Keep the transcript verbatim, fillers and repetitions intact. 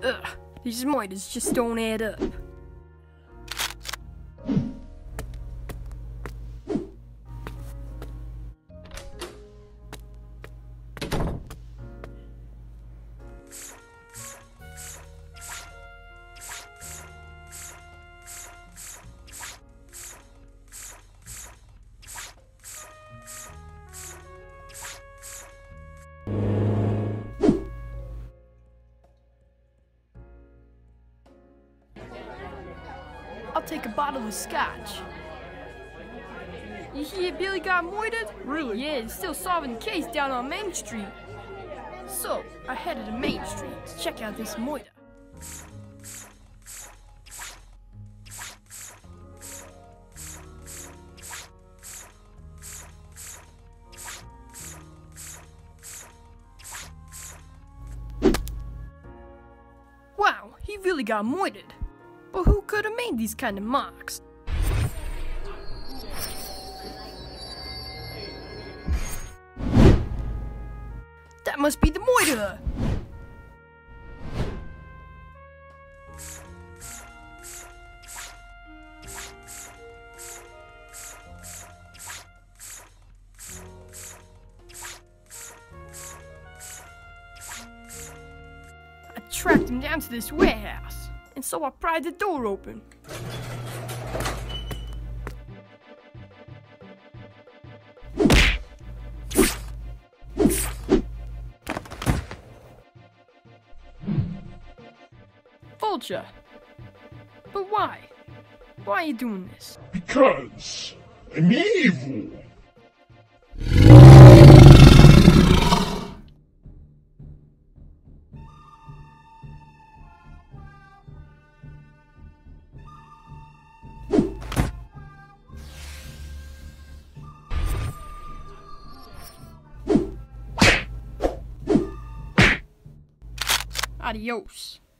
Ugh, these moiters just don't add up. I'll take a bottle of scotch. You hear Billy got moitered? Really? Yeah, he's still solving the case down on Main Street. So, I headed to Main Street to check out this moiter. Wow, he really got moitered. But who could have made these kind of marks? That must be the moiter! I tracked him down to this warehouse, and so I pried the door open. Vulture! But why? Why are you doing this? Because I'm evil. Adios.